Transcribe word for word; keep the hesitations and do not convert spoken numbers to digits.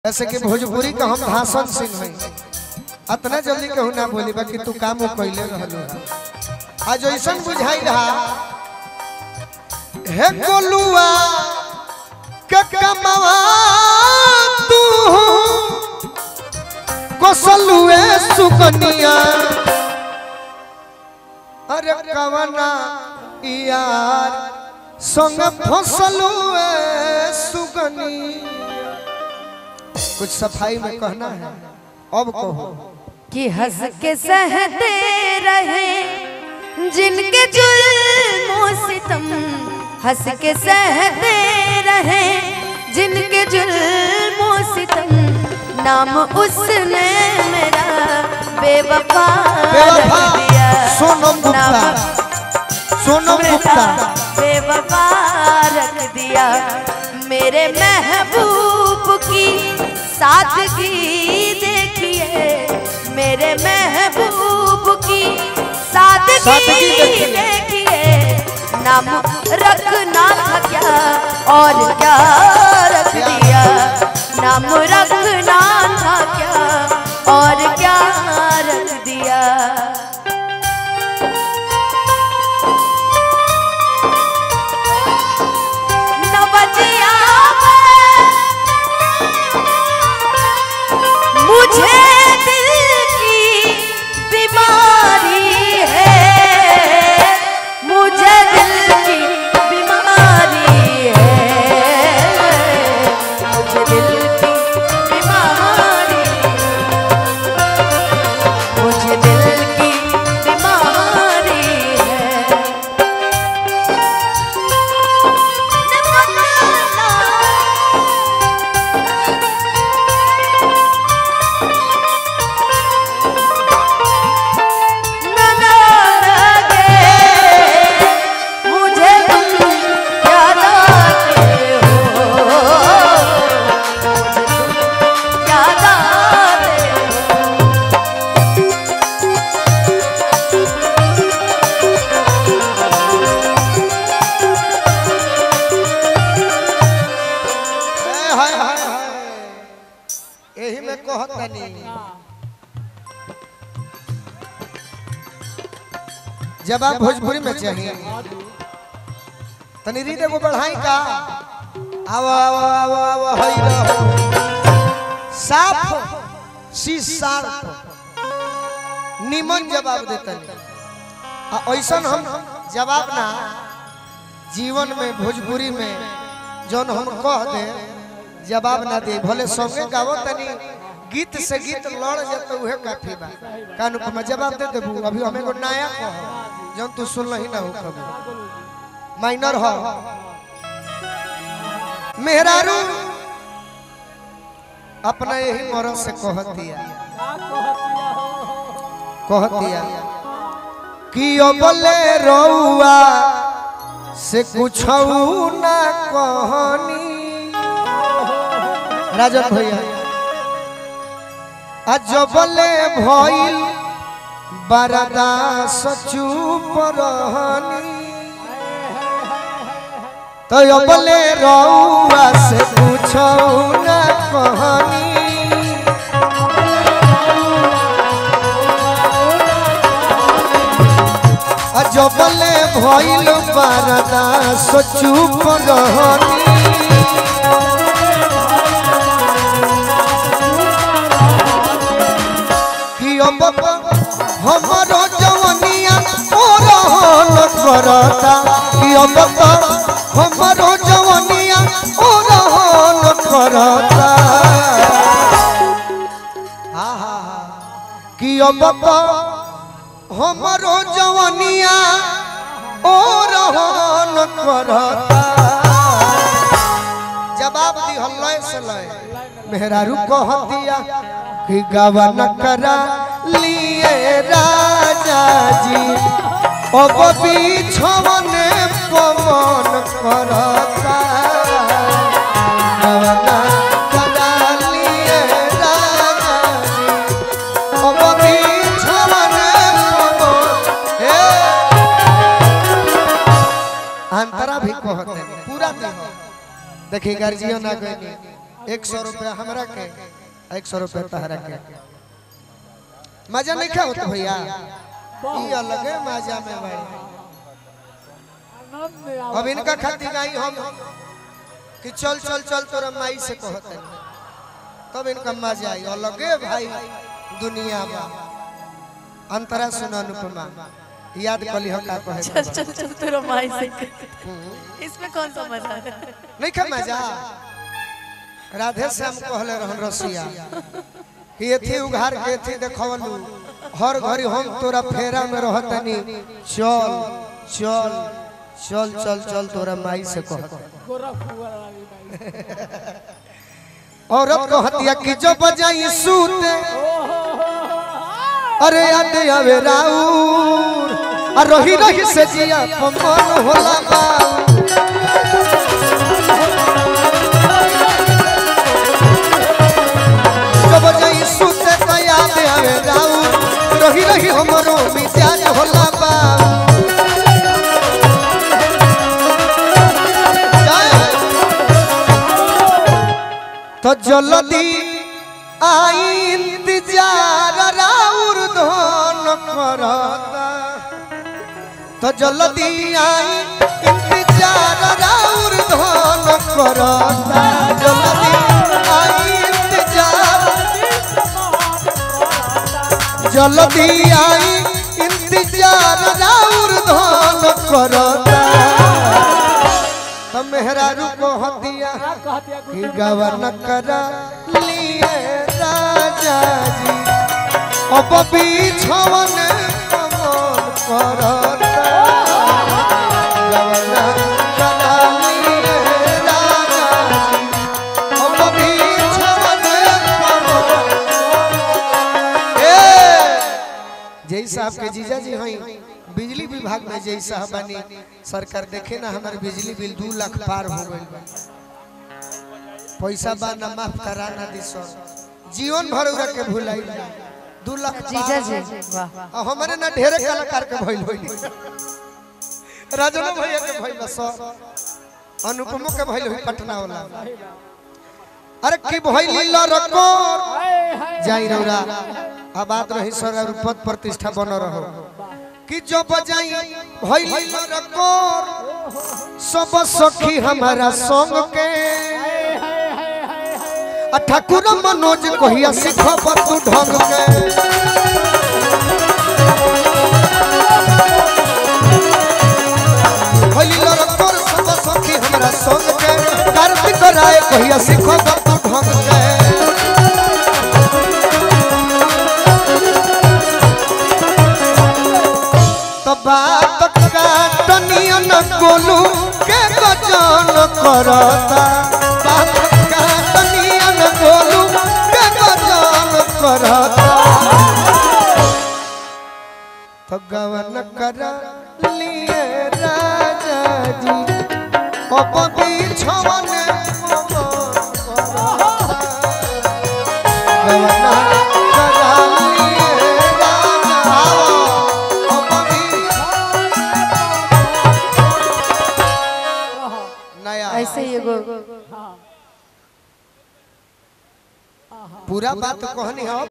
ऐसे कि भोजपुरी का हम भाषण सिंह हैं अतना जल्दी कहूँ ना बोली बाकी तू काम कैले रहलो आज ऐसा बुझाई रहा हे गोलुआ के कमावा तू कोसलुए सुकनिया अरे कवना यार संग फसलुए सुकनिया। कुछ सफाई में कहना है अब कहो कि हंस के सहते रहे जिनके जुल्म सितम, हंस के सहते रहे जिनके जुल्म सितम, नाम उसने मेरा बेवफा रख दिया। सोनम गुप्ता सोनम गुप्ता बेवफा रख दिया। मेरे महबूब की सादगी देखिए, मेरे महबूब की सादगी देखिए, नाम रखना था क्या और क्या रख दिया, नाम रखना था क्या और क्या रख दिया। नवजिया मुझे दिल की बीमारी है, मुझे दिल की बीमारी है, मुझे दिल की बीमारी, मुझे दिल की बीमारी है। यही में कहतनी जब आप भोजपुरी में चाहिए तनी रीड एगो बढ़ाई का आओ आओ आओ आओ हई रहो साफ शीशा निमन जवाब देतनी आ ऐसा हम जवाब ना जीवन में भोजपुरी में जौन हम कह दे जवाब ना दे भले संगे गावो तनी गीत से गीत लड़ जाते उहे काफी बा कानू में जवाब दे देबू। अभी हमें को नया कह जौन तू सुन ही ना हो कभी माइनर हो मेहरारू अपना यही मरद से कहतिया कहतिया कि ओ बोले रउआ से कुछ ना कहनी राजन भैया अजबले भइल बरदा चुप रहनी तो अबले रउआ से पूछो न कहनी अजबले भइल बरदा चुप रहनी हमारो जवनिया ओ रहन करता कि अब हमारो जवनिया ओ रहन करता हाँ हाँ हाँ कि अब हमारो जवनिया ओ रहन करता। जवाब दी हल्ला से लय मेहरारू कहतिया कि गवन करा लिए राजा जी अब बिछवने पवन करता गवन करा लिए राजा जी अब बिछवने पवन हे अंतरा भी कहते पूरा देखिए गार्जियन आ गए एक सौ रुपया हमरा के एक सौ रुपया तहरा के मजा नहीं क्या होता भैया ये अलग है मजा में भाई अब इनका खातिर नहीं हम कि चल चल चल तोरा माई से कहते तब इनका मजा आई अलग है भाई दुनिया में अंतरा सुन अनुपमा याद कली हो का कहे चल चल चल तेरा माई से इसमें कौन सा मजा है नहीं खा मजा राधे श्याम कहले रहन रसिया कि एथी उघार के एथी देखवलू हर घड़ी हम तोरा फेरा में रहतनी चल चल चल चल चल तोरा माई से कहत औरत को हतिया की जो बजाई सूते अरे याद आवे राउर आ रही रही से जिया मन होला बाऊ जब जाई सुते त याद आवे राउर रही रही हमरो मिजाज होला बाऊ तो जल्दी आई इंतजार राउर धन करता तो जल्दी आई इंतजार राउर धन करता जल्दी आई इंतजार जल्दी आई इंतजार राउर धन करता तो मेहरारू को हतिया कि गवन करा लिए राजा जी अब बिछवन कमल करता गवन करा लिए राजा जी अब बिछवन कमल ए जय साहब के जीजा जी हई बिजली विभाग में जय साहब बनी सरकार देखे ना हमारे बिजली बिल दो लाख पार हो गई पैसा बा ना माफ करा ना दी सर जीवन भर उरा के भुलाई दो लाख जीजा जी वाह हमारे ना ढेरे कलाकार के भइल होई राजन भैया के भइल सर अनुपम के भइल होई पटना वाला अरे की भइल लरको जाई रौरा आ बात रही सर और पद प्रतिष्ठा बन रहो कि जो बजाई भइल लरकोर सब सखी हमारा संग के ठाकुर मनोज कहिया सिखब तू ढंग के भइल लरकोर सब सखी हमारा संग के कार्तिक राय कहिया सिखब तू ढंग के तो बात काटनिया न गोलू के गजन करता बात काटनिया न गोलू के गजन करता तो गवन कर लिए राजा जी अब बिछवन गवन ऐसे ही एगो पूरा बात कहनी है।